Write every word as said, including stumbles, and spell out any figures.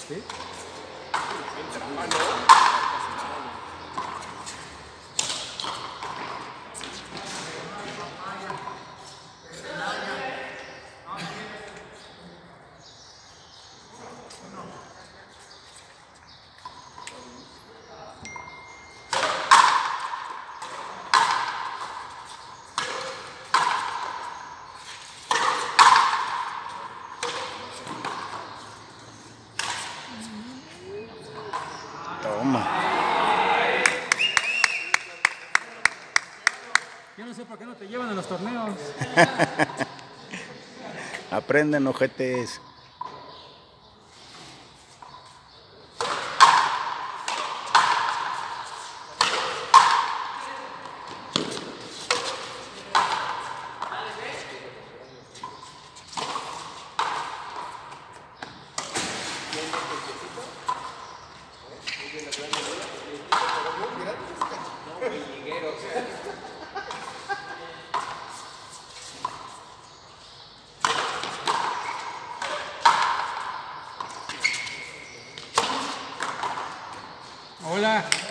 ¿Sí? Toma. Yo no sé por qué no te llevan a los torneos. Aprenden, ojetes. Hola.